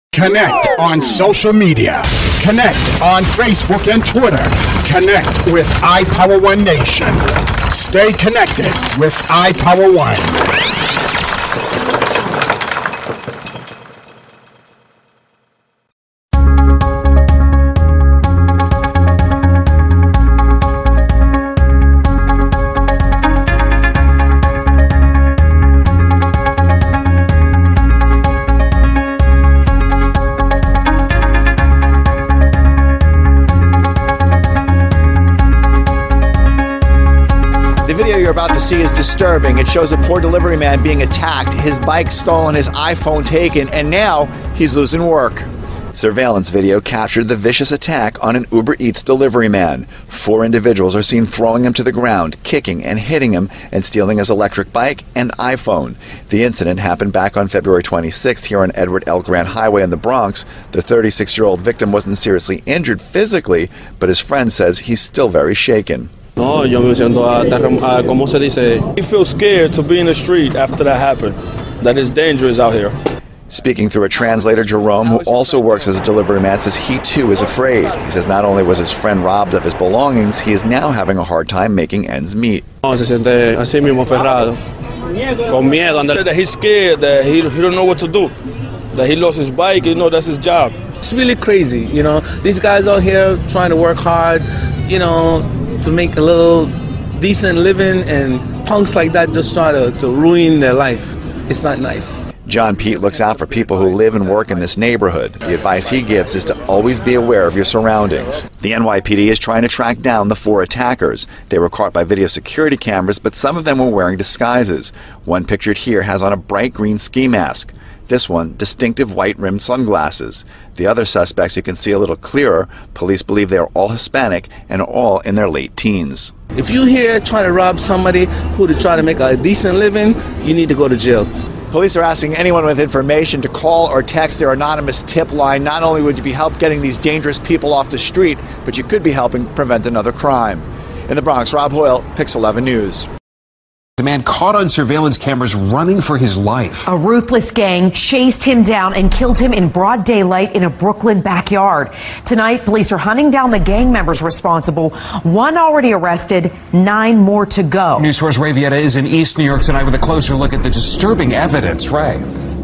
Connect on social media. Connect on Facebook and Twitter. Connect with iPower One Nation. Stay connected with iPower One. The video you're about to see is disturbing. It shows a poor delivery man being attacked, his bike stolen, his iPhone taken, and now he's losing work. Surveillance video captured the vicious attack on an Uber Eats delivery man. 4 individuals are seen throwing him to the ground, kicking and hitting him, and stealing his electric bike and iPhone. The incident happened back on February 26th here on Edward L. Grant Highway in the Bronx. The 36-year-old victim wasn't seriously injured physically, but his friend says he's still very shaken. No, yo me siento ¿cómo se dice? We feel scared to be in the street after that happened. That is dangerous out here. Speaking through a translator, Jerome, who also works as a delivery man, says he too is afraid. He says not only was his friend robbed of his belongings, he is now having a hard time making ends meet. No, se siente así mismo ferrado. Con miedo. That he's scared, that he don't know what to do. That he lost his bike, you know, that's his job. It's really crazy, you know. These guys out here trying to work hard, you know, to make a little decent living, and punks like that just try to ruin their life. It's not nice. John Pete looks out for people who live and work in this neighborhood. The advice he gives is to always be aware of your surroundings. The NYPD is trying to track down the 4 attackers. They were caught by video security cameras, but some of them were wearing disguises. One pictured here has on a bright green ski mask. This one, distinctive white-rimmed sunglasses. The other suspects you can see a little clearer. Police believe they are all Hispanic and all in their late teens. If you here trying to rob somebody who to try to make a decent living, you need to go to jail. Police are asking anyone with information to call or text their anonymous tip line. Not only would you be help getting these dangerous people off the street, but you could be helping prevent another crime. In the Bronx, Rob Hoyle, Pix 11 News. The man caught on surveillance cameras running for his life. A ruthless gang chased him down and killed him in broad daylight in a Brooklyn backyard. Tonight, police are hunting down the gang members responsible. 1 already arrested, 9 more to go. News Source Ray Vieta is in East New York tonight with a closer look at the disturbing evidence. Ray.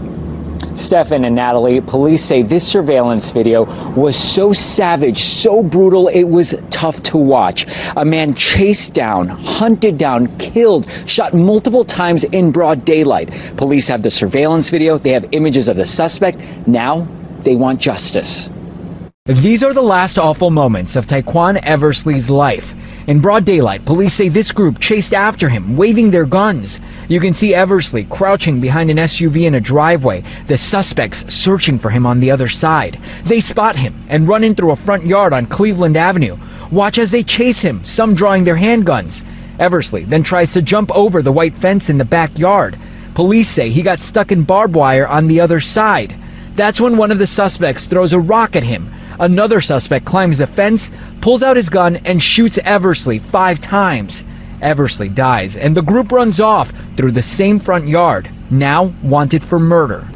Stefan and Natalie, police say this surveillance video was so savage, so brutal, it was tough to watch. A man chased down, hunted down, killed, shot multiple times in broad daylight. Police have the surveillance video. They have images of the suspect. Now they want justice. These are the last awful moments of Taekwon Eversley's life. In broad daylight, police say this group chased after him, waving their guns. You can see Eversley crouching behind an SUV in a driveway, the suspects searching for him on the other side. They spot him and run in through a front yard on Cleveland Avenue. Watch as they chase him, some drawing their handguns. Eversley then tries to jump over the white fence in the backyard. Police say he got stuck in barbed wire on the other side. That's when one of the suspects throws a rock at him. Another suspect climbs the fence, pulls out his gun, and shoots Eversley 5 times. Eversley dies, and the group runs off through the same front yard, now wanted for murder.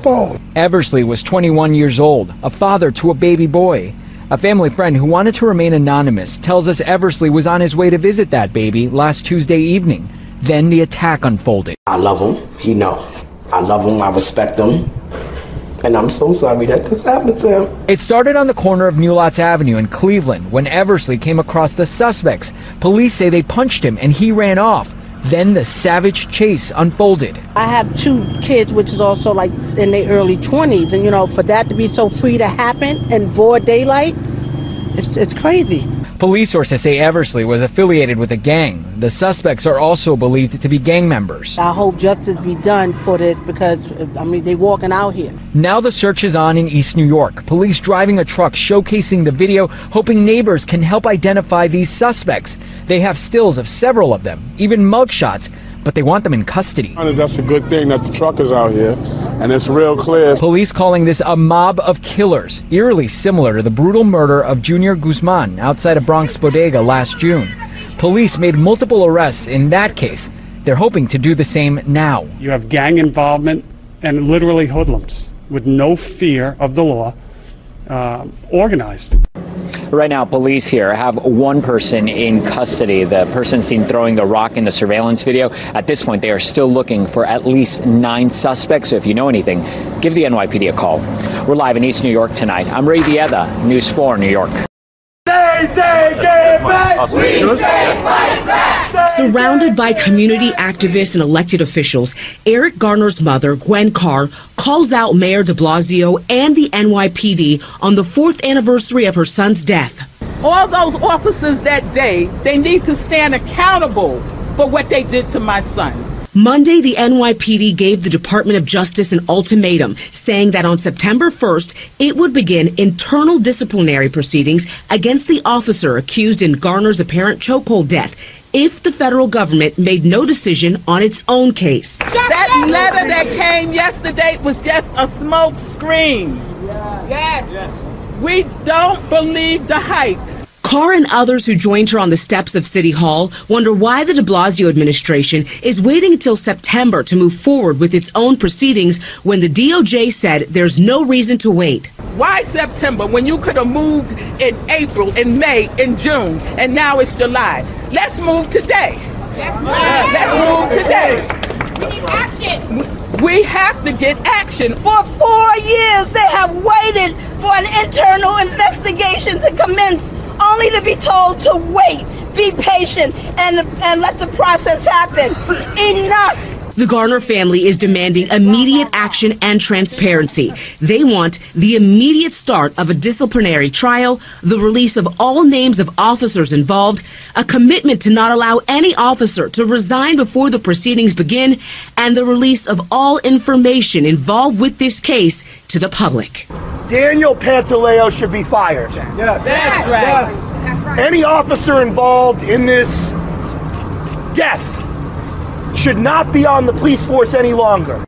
Eversley was 21 years old, a father to a baby boy. A family friend who wanted to remain anonymous tells us Eversley was on his way to visit that baby last Tuesday evening. Then the attack unfolded. I love him. He know. I love him. I respect him. And I'm so sorry that this happened to him. It started on the corner of Mulatz Avenue in Cleveland when Eversley came across the suspects. Police say they punched him and he ran off. Then the savage chase unfolded. I have 2 kids, which is also like in their early 20s. And, you know, for that to be so free to happen in broad daylight, it's crazy. Police sources say Eversley was affiliated with a gang. The suspects are also believed to be gang members. I hope justice be done for this because, I mean, they're walking out here. Now the search is on in East New York. Police driving a truck showcasing the video, hoping neighbors can help identify these suspects. They have stills of several of them, even mugshots, but they want them in custody. That's a good thing that the truck is out here, and it's real clear. Police calling this a mob of killers, eerily similar to the brutal murder of Junior Guzman outside a Bronx bodega last June. Police made multiple arrests in that case. They're hoping to do the same now. You have gang involvement and literally hoodlums. with no fear of the law, organized. Right now, police here have one person in custody, the person seen throwing the rock in the surveillance video. At this point, they are still looking for at least 9 suspects. So if you know anything, give the NYPD a call. We're live in East New York tonight. I'm Ray Vieda, News 4 New York. Surrounded by community activists and elected officials, Eric Garner's mother, Gwen Carr, calls out Mayor de Blasio and the NYPD on the 4th anniversary of her son's death. All those officers that day, they need to stand accountable for what they did to my son. Monday, the NYPD gave the Department of Justice an ultimatum, saying that on September 1st, it would begin internal disciplinary proceedings against the officer accused in Garner's apparent chokehold death if the federal government made no decision on its own case. That letter that came yesterday was just a smoke screen. Yes. We don't believe the hype. Carr and others who joined her on the steps of City Hall wonder why the de Blasio administration is waiting until September to move forward with its own proceedings when the DOJ said there's no reason to wait. Why September when you could have moved in April, in May, in June, and now it's July? Let's move today. Let's move today. We need action. We have to get action. For 4 years, they have waited for an internal investigation to commence, only to be told to wait, be patient, and let the process happen. Enough! The Garner family is demanding immediate action and transparency. They want the immediate start of a disciplinary trial, the release of all names of officers involved, a commitment to not allow any officer to resign before the proceedings begin, and the release of all information involved with this case to the public. Daniel Pantaleo should be fired. That's right. Any officer involved in this death should not be on the police force any longer.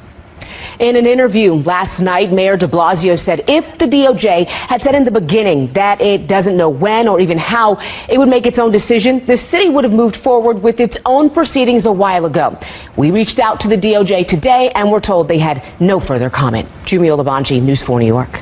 In an interview last night, Mayor de Blasio said if the DOJ had said in the beginning that it doesn't know when or even how it would make its own decision, the city would have moved forward with its own proceedings a while ago. We reached out to the DOJ today and were told they had no further comment. Jumio Labanji, News 4 New York.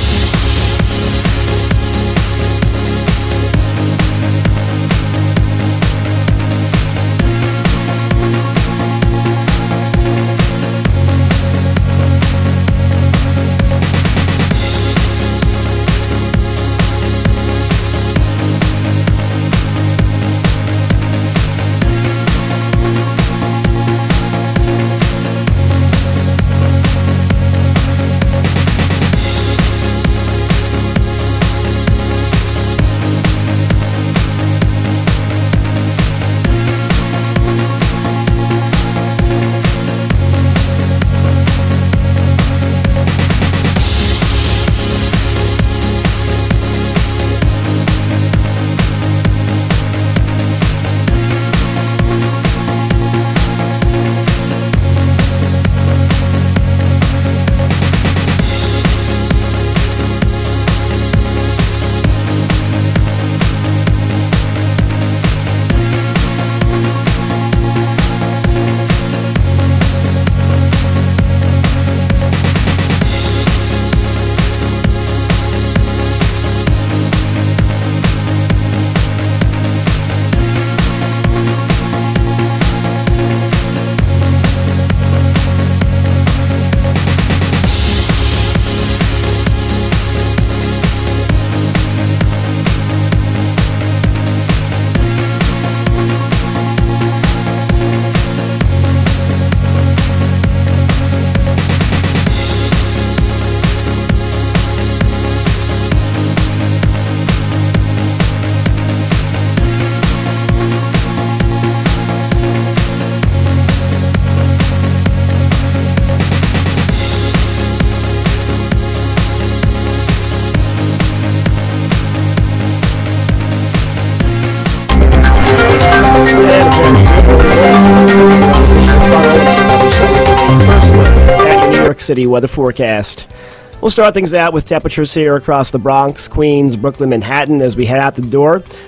City weather forecast. We'll start things out with temperatures here across the Bronx, Queens, Brooklyn, Manhattan as we head out the door.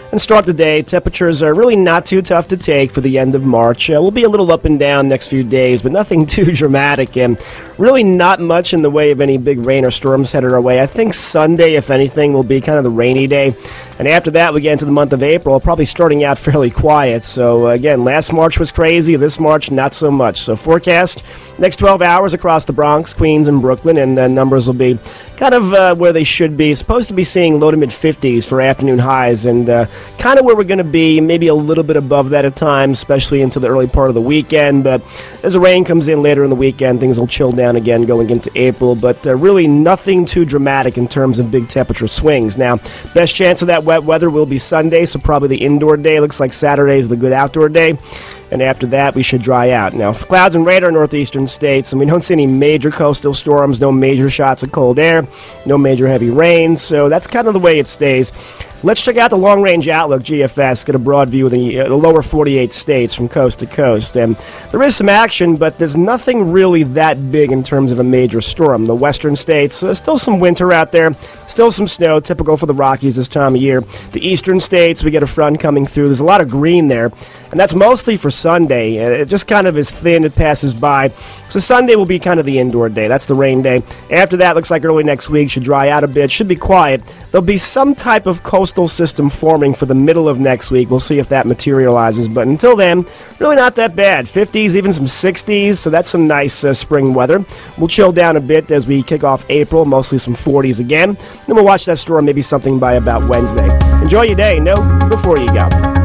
And start the day. Temperatures are really not too tough to take for the end of March. We'll be a little up and down next few days, but nothing too dramatic. And really not much in the way of any big rain or storms headed our way. I think Sunday, if anything, will be kind of the rainy day. And after that, we get into the month of April, probably starting out fairly quiet. So, again, last March was crazy. This March, not so much. So, forecast next 12 hours across the Bronx, Queens, and Brooklyn, and numbers will be kind of where they should be. Supposed to be seeing low to mid-50s for afternoon highs, and kind of where we're going to be, maybe a little bit above that at times, especially into the early part of the weekend. But as the rain comes in later in the weekend, things will chill down again going into April. But really nothing too dramatic in terms of big temperature swings. Now, best chance of that wet weather will be Sunday, so probably the indoor day. Looks like Saturday is the good outdoor day. And after that, we should dry out. Now, clouds and radar in northeastern states, and we don't see any major coastal storms, no major shots of cold air, no major heavy rains, so that's kind of the way it stays. Let's check out the long-range outlook, GFS, get a broad view of the lower 48 states from coast to coast. And there is some action, but there's nothing really that big in terms of a major storm. The western states, still some winter out there, still some snow, typical for the Rockies this time of year. The eastern states, we get a front coming through. There's a lot of green there, and that's mostly for Sunday. It just kind of is thin, it passes by. So Sunday will be kind of the indoor day. That's the rain day. After that, looks like early next week, should dry out a bit, should be quiet. There'll be some type of coastal system forming for the middle of next week. We'll see if that materializes. But until then, really not that bad. 50s, even some 60s, so that's some nice spring weather. We'll chill down a bit as we kick off April, mostly some 40s again. Then we'll watch that storm, maybe something by about Wednesday. Enjoy your day. Know before you go.